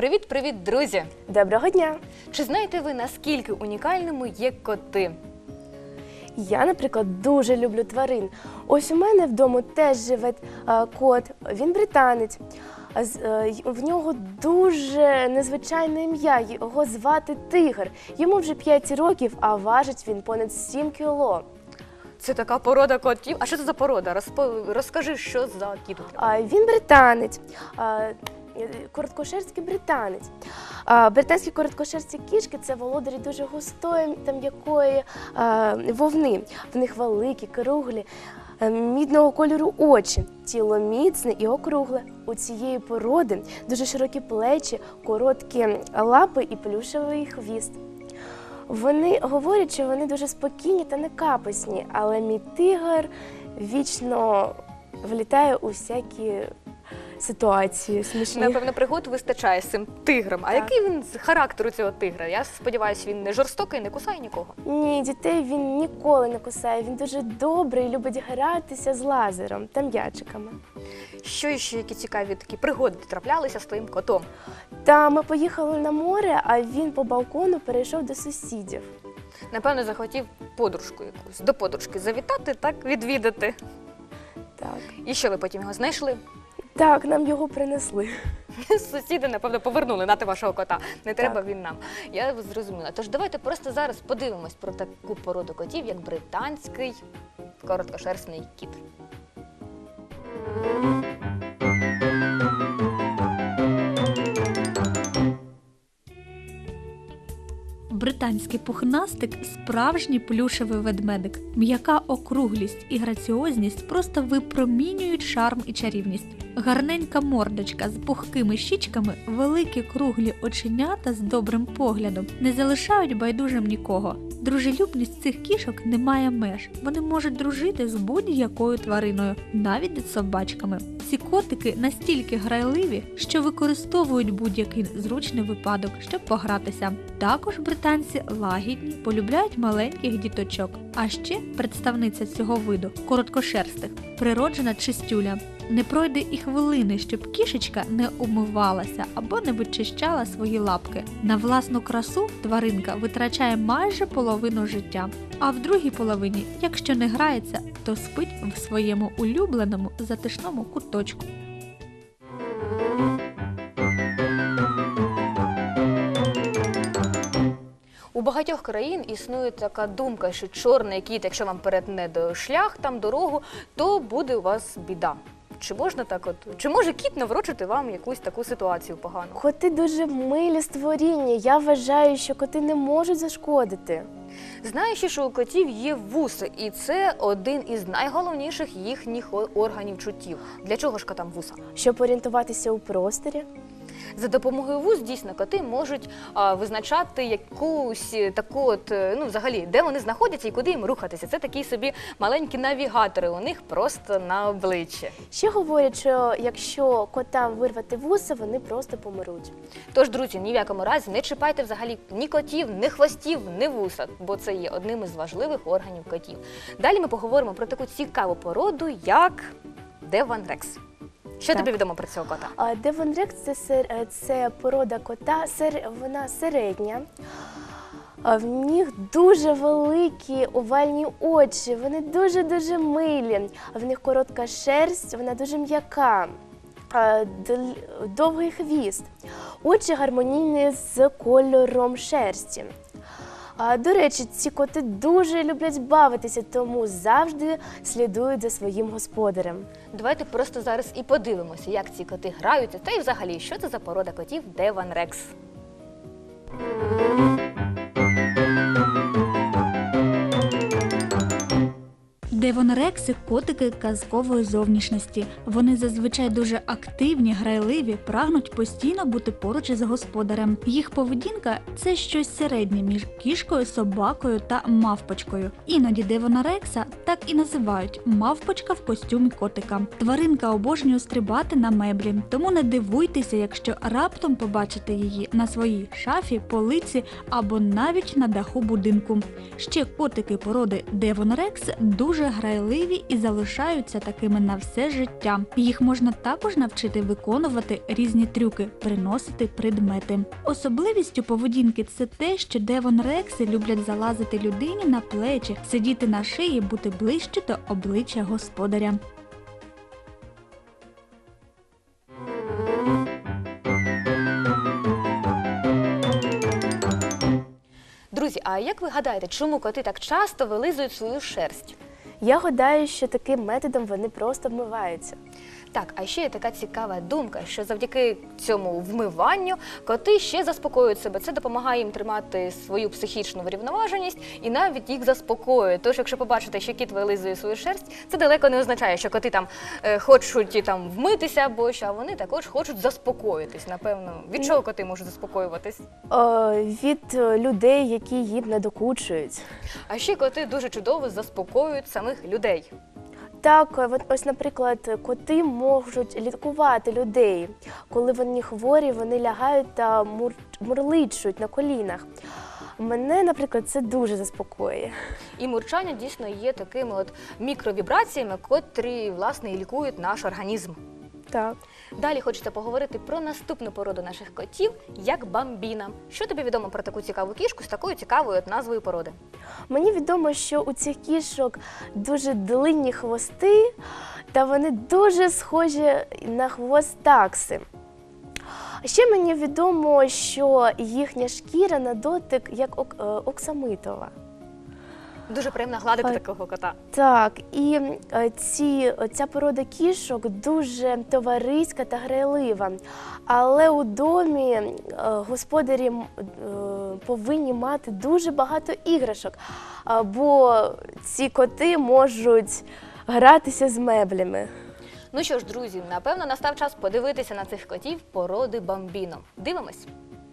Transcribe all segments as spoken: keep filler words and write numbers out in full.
Привіт-привіт, друзі! Доброго дня! Чи знаєте ви, наскільки унікальними є коти? Я, наприклад, дуже люблю тварин. Ось у мене вдома теж живе а, кот, він британець. А з- е, й- В нього дуже незвичайне ім'я, його звати Тигр. Йому вже п'ять років, а важить він понад сім кіло. Це така порода котів. А що це за порода? Розпо- Розкажи, що за кіт? А, Він британець, а, е, короткошерстний британець. А, Британські короткошерсті кішки – це володарі дуже густої та м'якої а, вовни. В них великі, круглі, е, мідного кольору очі, тіло міцне і округле. У цієї породи дуже широкі плечі, короткі лапи і плюшевий хвіст. Вони говорять, що вони дуже спокійні та некаписні, але мій тигр вічно влітає у всякі ситуації смішні. Напевно, пригод вистачає з цим тигром. А Так. який він з характеру цього тигра? Я сподіваюся, він не жорстокий, не кусає нікого. Ні, дітей він ніколи не кусає. Він дуже добрий, любить гратися з лазером та м'ячиками. Що ще які цікаві такі пригоди траплялися з твоїм котом? Та ми поїхали на море, а він по балкону перейшов до сусідів. Напевно, захотів подружку якусь, до подружки завітати, так відвідати. Так, І що ви потім його знайшли? так, нам його принесли. Сусіди, напевно, повернули нати вашого кота. Не треба Так. він нам. Я зрозуміла. Тож давайте просто зараз подивимось про таку породу котів, як британський короткошерстний кіт. Британський пухнастик – справжній плюшевий ведмедик. М'яка округлість і граціозність просто випромінюють шарм і чарівність. Гарненька мордочка з пухкими щічками, великі круглі оченята з добрим поглядом не залишають байдужим нікого. Дружелюбність цих кішок не має меж. Вони можуть дружити з будь-якою твариною, навіть з собачками. Ці котики настільки грайливі, що використовують будь-який зручний випадок, щоб погратися. Також британці лагідні, полюбляють маленьких діточок. А ще представниця цього виду – короткошерстих, природжена чистюля. Не пройде і хвилини, щоб кішечка не умивалася або не вичищала свої лапки. На власну красу тваринка витрачає майже половину життя. А в другій половині, якщо не грається, то спить в своєму улюбленому затишному куточку. У багатьох країн існує така думка, що чорний кіт, якщо вам перетне до шлях, там дорогу, то буде у вас біда. Чи можна так от? Чи може кіт наврочити вам якусь таку ситуацію погану? Коти дуже милі створіння. Я вважаю, що коти не можуть зашкодити. Знаю ще, що у котів є вуси, і це один із найголовніших їхніх о- органів чуттів. Для чого ж котам вуса? Щоб орієнтуватися у просторі. За допомогою вуз дійсно коти можуть а, визначати якусь е, таку от, е, ну взагалі, де вони знаходяться і куди їм рухатися. Це такі собі маленькі навігатори у них просто на обличчі. Ще говорять, що якщо котам вирвати вуса, вони просто помруть. Тож, друзі, ні в якому разі не чіпайте взагалі ні котів, ні хвостів, ні вуса, бо це є одним із важливих органів котів. Далі ми поговоримо про таку цікаву породу, як Девон Рекс. Що Так. тобі відомо про цього кота? А Девон Рекс – це, сер- це порода кота, сер- вона середня. А в них дуже великі овальні очі, вони дуже-дуже милі. В них коротка шерсть, вона дуже м'яка, а, дл- довгий хвіст. Очі гармонійні з кольором шерсті. А, до речі, ці коти дуже люблять бавитися, тому завжди слідують за своїм господарем. Давайте просто зараз і подивимося, як ці коти граються, та й взагалі, що це за порода котів Девон Рекс. Девонрекси – котики казкової зовнішності. Вони зазвичай дуже активні, грайливі, прагнуть постійно бути поруч із господарем. Їх поведінка – це щось середнє між кішкою, собакою та мавпочкою. Іноді Девонрекса так і називають – мавпочка в костюмі котика. Тваринка обожнює стрибати на меблі, тому не дивуйтеся, якщо раптом побачите її на своїй шафі, полиці або навіть на даху будинку. Ще котики породи Девонрекс дуже грайливі і залишаються такими на все життя. Їх можна також навчити виконувати різні трюки, приносити предмети. Особливістю поведінки це те, що девон-рекси люблять залазити людині на плечі, сидіти на шиї, бути ближче до обличчя господаря. Друзі, а як ви гадаєте, чому коти так часто вилизують свою шерсть? Я гадаю, що таким методом вони просто вмиваються. Так, а ще є така цікава думка, що завдяки цьому вмиванню коти ще заспокоюють себе. Це допомагає їм тримати свою психічну врівноваженість і навіть їх заспокоює. Тож, якщо побачите, що кіт вилизує свою шерсть, це далеко не означає, що коти там е, хочуть там вмитися або що, а вони також хочуть заспокоїтись. Напевно, від чого коти можуть заспокоюватись? Е, від людей, які їм не докучують. А ще коти дуже чудово заспокоюють самих людей. Так, от ось, наприклад, коти можуть лікувати людей. Коли вони хворі, вони лягають та мур... мурличуть на колінах. Мене, наприклад, це дуже заспокоює. І мурчання дійсно є такими от мікровібраціями, котрі, власне, і лікують наш організм. Так. Далі хочеться поговорити про наступну породу наших котів, як бамбіна. Що тобі відомо про таку цікаву кішку з такою цікавою от назвою породи? Мені відомо, що у цих кішок дуже длинні хвости, та вони дуже схожі на хвост такси. Ще мені відомо, що їхня шкіра на дотик як ок- е, оксамитова. Дуже приємно гладити А, такого кота. Так, і е, ці, ця порода кішок дуже товариська та грайлива. Але у домі е, господарі м, е, повинні мати дуже багато іграшок, а, бо ці коти можуть гратися з меблями. Ну що ж, друзі, напевно, настав час подивитися на цих котів породи бамбіно. Дивимось.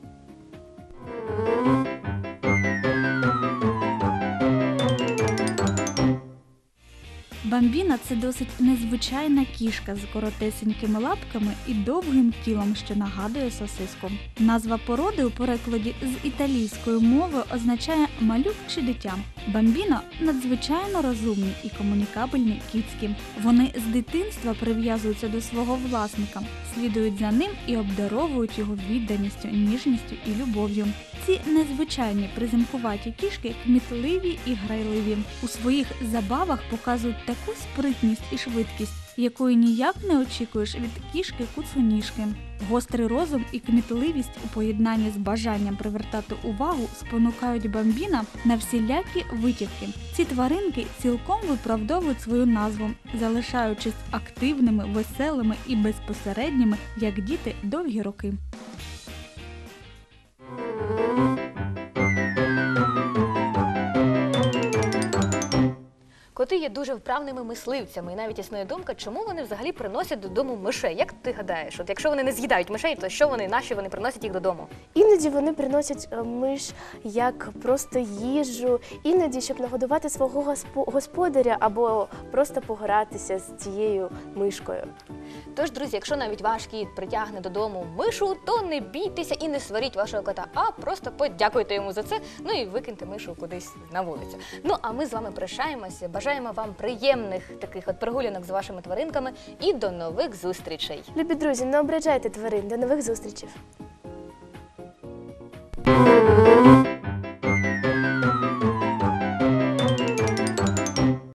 Бамбіна – це досить незвичайна кішка з коротесенькими лапками і довгим тілом, що нагадує сосиску. Назва породи у перекладі з італійської мови означає «малюк чи дитя». Бамбіно – надзвичайно розумні і комунікабельні кіцькі. Вони з дитинства прив'язуються до свого власника, слідують за ним і обдаровують його відданістю, ніжністю і любов'ю. Ці незвичайні приземкуваті кішки кмітливі і грайливі. У своїх забавах показують таку спритність і швидкість, якої ніяк не очікуєш від кішки-куценіжки. Гострий розум і кмітливість у поєднанні з бажанням привертати увагу спонукають бамбіна на всілякі витівки. Ці тваринки цілком виправдовують свою назву, залишаючись активними, веселими і безпосередніми, як діти, довгі роки. Коти є дуже вправними мисливцями, і навіть існує думка, чому вони взагалі приносять додому мишей. Як ти гадаєш? От якщо вони не з'їдають мишей, то що вони, нащо вони приносять їх додому? Іноді вони приносять е, миш як просто їжу, іноді, щоб нагодувати свого госпо- господаря або просто погратися з цією мишкою. Тож, друзі, якщо навіть ваш кіт притягне додому мишу, то не бійтеся і не сваріть вашого кота, а просто подякуйте йому за це, ну і викиньте мишу кудись на вулицю. Ну, а ми з вами прощаємося, бажаємо вам приємних таких от прогулянок з вашими тваринками і до нових зустрічей! Любі друзі, не ображайте тварин. До нових зустрічей!